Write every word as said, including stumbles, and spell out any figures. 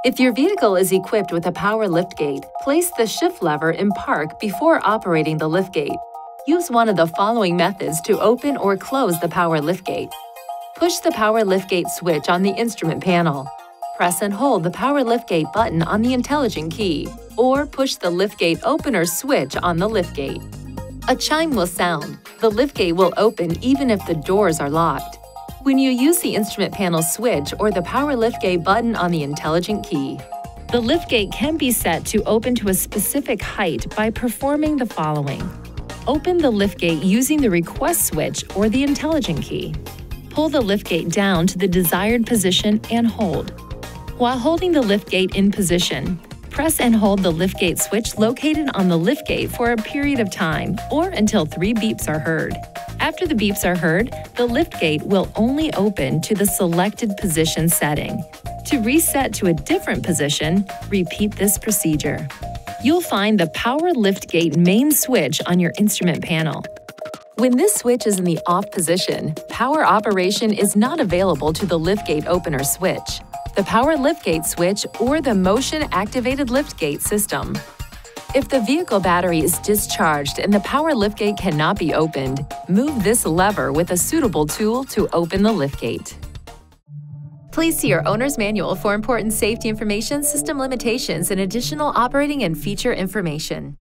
If your vehicle is equipped with a power liftgate, place the shift lever in park before operating the liftgate. Use one of the following methods to open or close the power liftgate. Push the power liftgate switch on the instrument panel. Press and hold the power liftgate button on the intelligent key, or push the liftgate opener switch on the liftgate. A chime will sound. The liftgate will open even if the doors are locked. When you use the instrument panel switch or the power liftgate button on the intelligent key. The liftgate can be set to open to a specific height by performing the following. Open the liftgate using the request switch or the intelligent key. Pull the liftgate down to the desired position and hold. While holding the liftgate in position, press and hold the liftgate switch located on the liftgate for a period of time or until three beeps are heard. After the beeps are heard, the liftgate will only open to the selected position setting. To reset to a different position, repeat this procedure. You'll find the power liftgate main switch on your instrument panel. When this switch is in the off position, power operation is not available to the liftgate opener switch, the power liftgate switch, or the motion-activated liftgate system. If the vehicle battery is discharged and the power liftgate cannot be opened, move this lever with a suitable tool to open the liftgate. Please see your owner's manual for important safety information, system limitations, and additional operating and feature information.